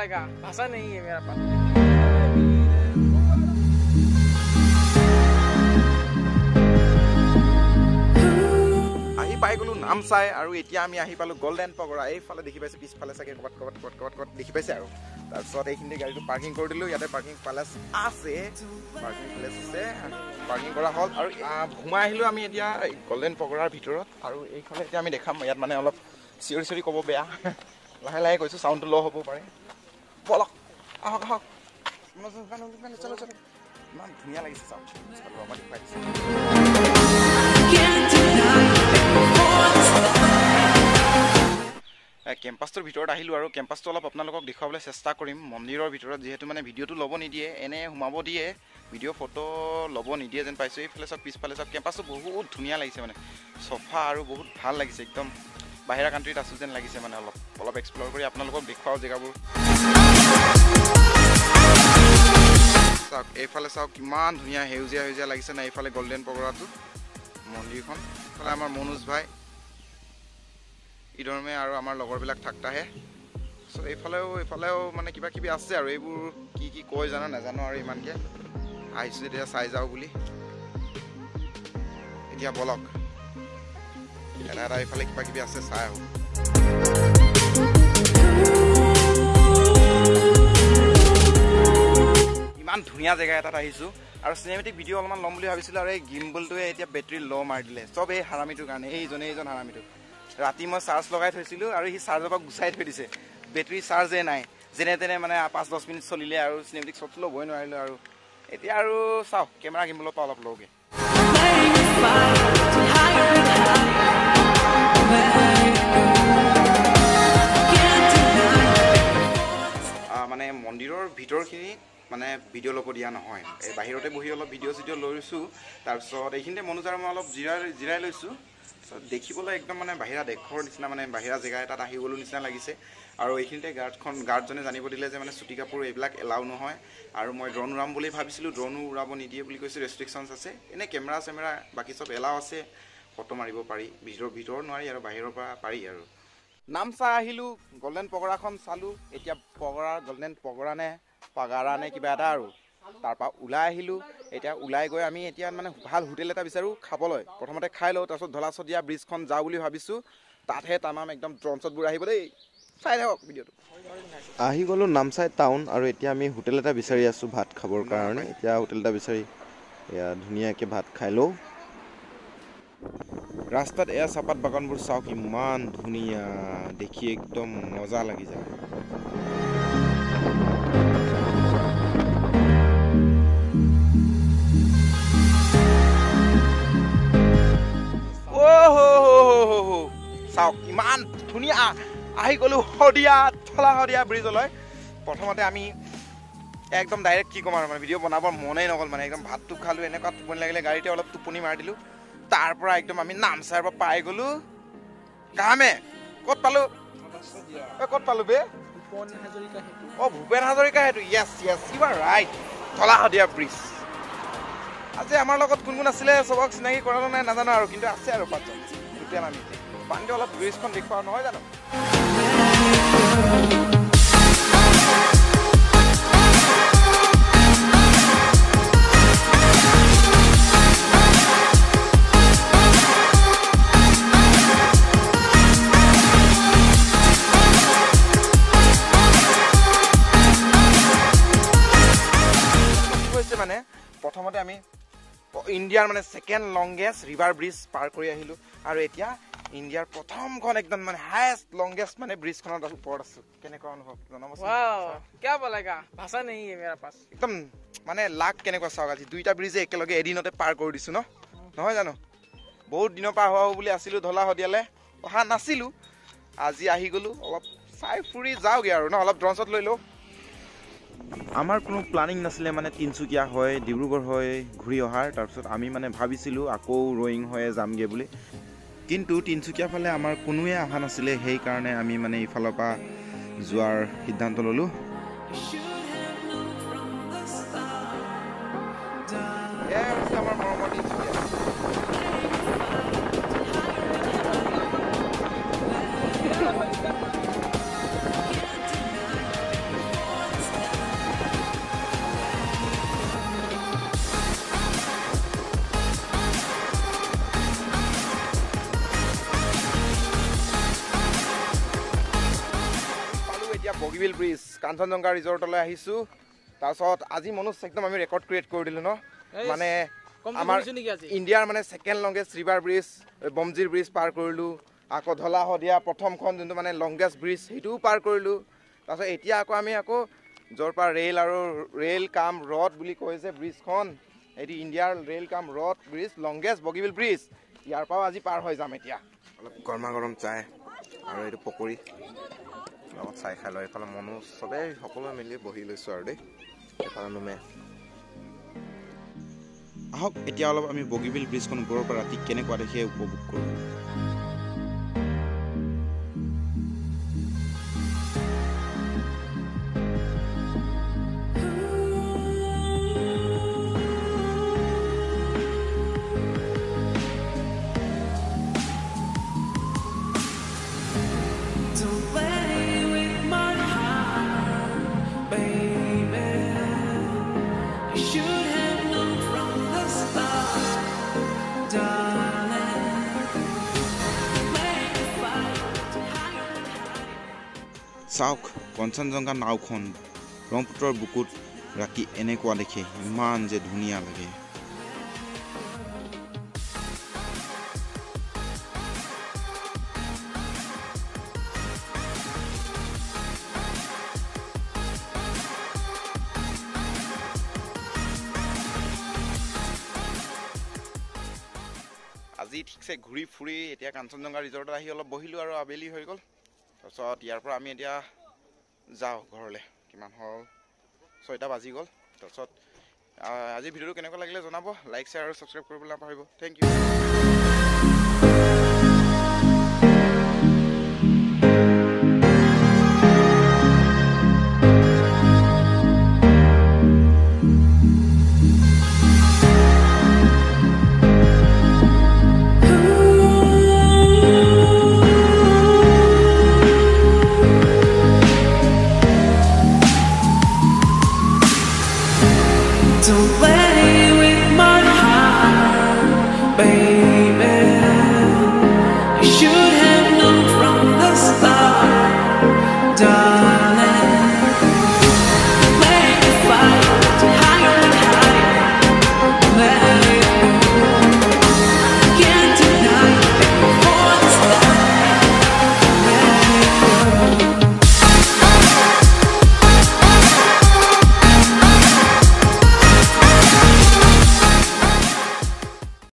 बोलेगा, भाषा नहीं है मेरा पास। আহি পাই গ'লো নামচাই আৰু এতিয়া আমি আহি পালোঁ গল্ডেন পগৰা। এইফালে দেখি পাইছোঁ, পিছফালে চাগে ক'ৰবাত দেখি পাইছে আৰু তাৰপিছত এইখিনিতে গাড়ীটো পাৰ্কিং কৰি দিলোঁ। ইয়াতে পাৰ্কিং প্লেচ আছে, পাৰ্কিং কৰা হ'ল আৰু সোমাই আহিলোঁ আমি এতিয়া গল্ডেন পগৰাৰ ভিতৰত। আৰু এইফালে এতিয়া আমি দেখাম, ইয়াত মানে অলপ চিঞৰি ক'ব বেয়া, লাহে লাহে কৈছোঁ, চাউণ্ডটো ল' হ'ব পাৰে। বলক আহক চলো ইমান ধুনীয়া লাগিছে চাউণ্ড, মই দেখুৱাই দিছোঁ। কেম্পাছটোৰ ভিতৰত আহিলোঁ আৰু কেম্পাছটো অলপ আপোনালোকক দেখুৱাবলৈ চেষ্টা কৰিম। মন্দিৰৰ ভিতৰত যিহেতু মানে ভিডিঅ'টো ল'ব নিদিয়ে, এনে সোমাব দিয়ে, ভিডিঅ' ফটো ল'ব নিদিয়ে যেন পাইছোঁ। এইফালে চাওক, পিছফালে চাওক, কেম্পাছটো বহুত ধুনীয়া লাগিছে, মানে চফা আৰু বহুত ভাল লাগিছে। একদম বাহিৰা কাণ্ট্ৰিত আছোঁ যেন লাগিছে, মানে অলপ এক্সপ্ল'ৰ কৰি আপোনালোকক দেখুৱাওঁ জেগাবোৰ। চাওক এইফালে চাওক, কিমান ধুনীয়া সেউজীয়া লাগিছে না। এইফালে গল্ডেন পগৰাটো মন্দিৰখন, এইফালে আমাৰ মনোজ ভাই, ইধৰ্মে আৰু আমাৰ লগৰবিলাক থাকতাহে। চ' এইফালেও মানে কিবা কিবি আছে আৰু এইবোৰ কি কয় নাজানো আৰু ইমানকৈ। আহিছোঁ যেতিয়া চাই যাওঁ বুলি। এতিয়া বলক এটা এইফালে কিবা কিবি আছে, চাই আহোঁ। ইমান ধুনীয়া জেগা এটাত আহিছোঁ আৰু চিনেমেটিক ভিডিঅ' অলপমান ল'ম বুলি ভাবিছিলোঁ। আৰু এই গিম্বলটোৱে এতিয়া বেটেৰী ল' মাৰি দিলে, চব এই হাৰামিটোৰ কাৰণে। এইজন হাৰামিটো ৰাতি মই চাৰ্জ লগাই থৈছিলোঁ আৰু সি চাৰ্জৰ পৰা গুচাই থৈ দিছে। বেটেৰী চাৰ্জে নাই, যেনে তেনে মানে 5-10 মিনিট চলিলে আৰু চিনেমেটিক শ্বটটো ল'বই নোৱাৰিলোঁ। আৰু এতিয়া আৰু চাওক, কেমেৰা গিম্বলৰ পৰা অলপ লওঁগৈ। মানে মন্দিৰৰ ভিতৰখিনি মানে ভিডিঅ' ল'ব দিয়া নহয়, এই বাহিৰতে বহি অলপ ভিডিঅ' চিডিঅ' লৈছোঁ। তাৰপিছত এইখিনিতে মনোজ আৰু মই অলপ জিৰাই লৈছোঁ। দেখিবলৈ একদম মানে বাহিৰা দেশৰ নিচিনা, মানে বাহিৰা জেগা এটাত আহি গ'লো নিচিনা লাগিছে। আৰু এইখিনিতে গাৰ্ডজনে জানিব দিলে যে মানে চুটি কাপোৰ এইবিলাক এলাউ নহয়। আৰু মই ড্ৰ'ন উৰাম বুলি ভাবিছিলোঁ, ড্ৰ'নো উৰাব নিদিয়ে বুলি কৈছোঁ, ৰেষ্ট্ৰিকশ্যনছ আছে। এনেই কেমেৰা বাকী চব এলাউ আছে, ফটো মাৰিব পাৰি, ভিতৰত নোৱাৰি আৰু বাহিৰৰ পৰা পাৰি। আৰু নামচাই আহিলোঁ, গল্ডেন পগৰাখন চালোঁ। এতিয়া গল্ডেন পগৰা নে পাগাৰা নে কিবা এটা, আৰু তাৰপৰা ওলাই আহিলোঁ। এতিয়া ওলাই গৈ আমি এতিয়া মানে ভাল হোটেল এটা বিচাৰোঁ খাবলৈ। প্ৰথমতে খাই লওঁ, তাৰপিছত ঢলা-শদিয়া ব্ৰিজখন যাওঁ বুলি ভাবিছোঁ। তাতহে তামাম একদম ড্ৰ'ন শ্বটবোৰ আহিব দেই, চাই থাকক ভিডিঅ'টো। আহি গ'লোঁ নামচাই টাউন আৰু এতিয়া আমি হোটেল এটা বিচাৰি আছোঁ ভাত খাবৰ কাৰণে। এতিয়া হোটেল এটা বিচাৰি এয়া ধুনীয়াকৈ ভাত খাই লওঁ। ৰাস্তাত এয়া চাহপাত বাগানবোৰ চাওক, ইমান ধুনীয়া দেখি একদম মজা লাগি যায়। চাওক ইমান ধুনীয়া। আহি গ'লোঁ ঢলা-শদিয়া ব্ৰিজলৈ। প্ৰথমতে আমি একদম ডাইৰেক্ট কি ক'ম আৰু, মানে ভিডিঅ' বনাবৰ মনেই নগ'ল। মানে একদম ভাতটো খালোঁ, এনেকুৱা টোপনি লাগিলে, গাড়ীতে অলপ টোপনি মাৰি দিলোঁ। তাৰ পৰা একদম আমি নামচাইৰ পৰা পাই গ'লোঁ কামে। ক'ত পালোঁ বে? ভূপেন হাজৰিকা সেতু। Yes you are right, Dhola Sadiya bridge. আজি আমাৰ লগত কোন আছিলে চবক চিনাকি কৰানো নাই নাজানো আৰু, কিন্তু আছে আৰু পাঁচজন টোটেল। আমি পানীটো অলপ ব্ৰিজখন দেখুৱাও নহয় জানো? মানে প্ৰথমতে আমি ইণ্ডিয়াৰ মানে ছেকেণ্ড লংগেষ্ট ৰিভাৰ ব্ৰিজ পাৰ কৰি আহিলোঁ। আৰু এতিয়া ইণ্ডিয়াৰ প্ৰথমখন একদম মানে হায়েষ্ট লংগেষ্ট মানে ব্ৰিজখনৰ ওপৰত আছোঁ। কেনেকুৱা অনুভৱ জনাবচোন। क्या बोलेगा, भाषा नहीं है मेरा पास। একদম মানে লাক কেনেকুৱা চাওক, আজি দুইটা ব্ৰিজে একেলগে এদিনতে পাৰ কৰি দিছোঁ নহয় জানো? বহুত দিনৰ পৰা হোৱা বুলি আছিলোঁ, ঢলা-শদিয়ালৈ অহা নাছিলোঁ। আজি আহি গ'লোঁ, অলপ চাই ফুৰি যাওঁগৈ আৰু অলপ ড্ৰ'ন শ্বট লৈ লওঁ। আমাৰ কোনো প্লানিং নাছিলে, মানে তিনিচুকীয়া হয় ডিব্ৰুগড় হৈ ঘূৰি অহাৰ। তাৰপিছত আমি মানে ভাবিছিলোঁ আকৌ ৰয়িং হৈয়ে যামগৈ বুলি, কিন্তু তিনিচুকীয়া ফালে আমাৰ কোনোৱে অহা নাছিলে। সেইকাৰণে আমি মানে ইফালৰ পৰা যোৱাৰ সিদ্ধান্ত ল'লোঁ। আমাৰ মৰমৰ তিনিচুকীয়া। বগীবিল ব্ৰিজ কাঞ্চনজংঘা ৰিজৰ্টলৈ আহিছোঁ। তাৰপিছত আজি মনোজ একদম আমি ৰেকৰ্ড ক্ৰিয়েট কৰি দিলোঁ ন, মানে আমাৰ ইণ্ডিয়াৰ মানে ছেকেণ্ড লংগেষ্ট ৰিভাৰ ব্ৰিজ বমজিৰ ব্ৰিজ পাৰ কৰিলোঁ। আকৌ ধলা শদিয়া প্ৰথমখন যোনটো মানে লংগেষ্ট ব্ৰিজ সেইটোও পাৰ কৰিলোঁ। তাৰপিছত এতিয়া আকৌ আমি য'ৰ পৰা ৰেল কাম ৰড বুলি কয় যে ব্ৰিজখন, এইটো ইণ্ডিয়াৰ rail cum road bridge longest Bogibeel bridge, ইয়াৰ পৰাও আজি পাৰ হৈ যাম। এতিয়া অলপ গৰমা গৰম চাই আৰু এইটো পকৰি লগত চাই খাই লওঁ। এইফালে মনোজ চবেই সকলোৱে মিলি বহি লৈছোঁ আৰু দেই, এইফালে নুমে। আহক এতিয়া অলপ আমি বগীবিল ব্ৰিজখন ওপৰৰ পৰা ৰাতি কেনেকুৱা দেখি উপভোগ কৰোঁ। চাওক কাঞ্চনজংঘা নাওখন ব্ৰহ্মপুত্ৰৰ বুকুত ৰাতি এনেকুৱা দেখে, ইমান যে ধুনীয়া লাগে। আজি ঠিকছে ঘূৰি ফুৰি এতিয়া কাঞ্চনজংঘা ৰিজৰ্টত আহি অলপ বহিলোঁ আৰু আবেলি হৈ গ'ল। তাৰপিছত ইয়াৰ পৰা আমি এতিয়া যাওঁ ঘৰলৈ। কিমান হ'ল 6টা বাজি গ'ল। তাৰপিছত আজি ভিডিঅ'টো কেনেকুৱা লাগিলে জনাব, লাইক শ্বেয়াৰ আৰু ছাবস্ক্ৰাইব কৰিবলৈ নাপাহৰিব। Thank U. Don't let